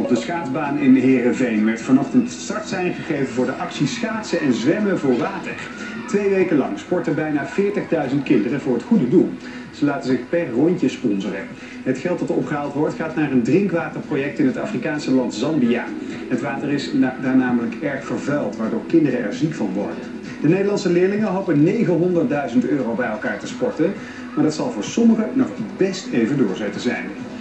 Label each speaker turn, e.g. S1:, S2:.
S1: Op de schaatsbaan in Heerenveen werd vanochtend startsein gegeven voor de actie schaatsen en zwemmen voor water. 2 weken lang sporten bijna 40.000 kinderen voor het goede doel. Ze laten zich per rondje sponsoren. Het geld dat opgehaald wordt gaat naar een drinkwaterproject in het Afrikaanse land Zambia. Het water is daar namelijk erg vervuild, waardoor kinderen er ziek van worden. De Nederlandse leerlingen hopen €900.000 bij elkaar te sporten, maar dat zal voor sommigen nog best even doorzetten zijn.